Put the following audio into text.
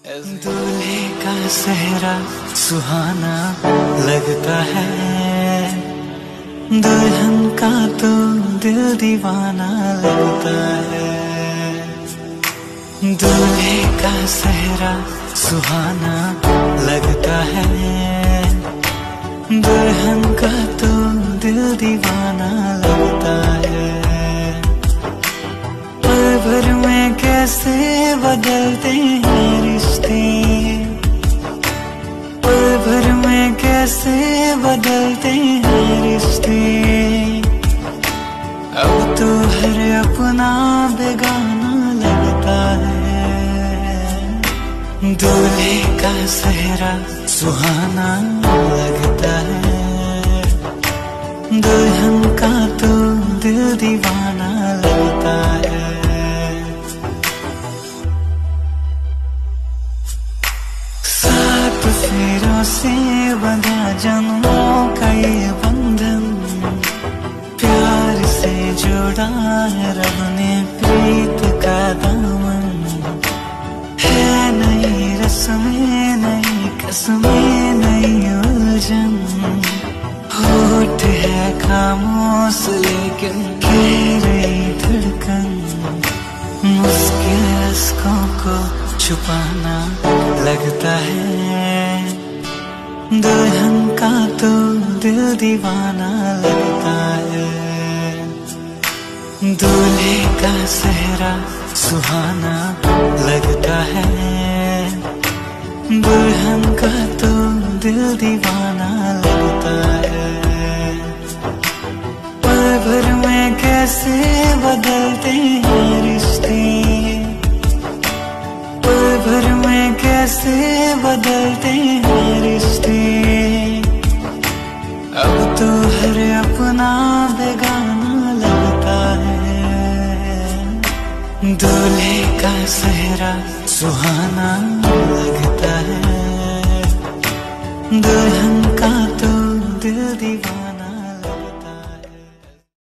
दूल्हे का सेहरा सुहाना लगता है, दुल्हन का तो दिल दीवाना लगता है। दूल्हे का सेहरा सुहाना लगता है, दुल्हन का तो दिल दीवाना लगता है। पल भर में कैसे बदलते हैं रिश्ते, पल भर में कैसे बदलते हैं रिश्ते। अब तो हर अपना बेगाना लगता है। दूल्हे का सेहरा सुहाना लगता है, दुल्हन का तो दिल दीवाना लगता है। सात फेरों से बंधा जन्मों का ये बंधन, प्यार से जोड़ा है रब ने प्रीत का दामन। है नई रस्में नई कसमें नई उलझन, होठ है खामोश लेकिन कह रही धड़कन। मुश्किल अश्कों को छुपाना लगता है, दुल्हन का तो दिल दीवाना लगता है। दूल्हे का सेहरा सुहाना लगता है, दुल्हन का तो दिल दीवाना लगता है। पल भर में कैसे बदलते हैं रिश्ते, पल भर में कैसे बदलते हैं रिश्ते। अब तो हर अपना बेगाना लगता है। दूल्हे का सेहरा सुहाना लगता है।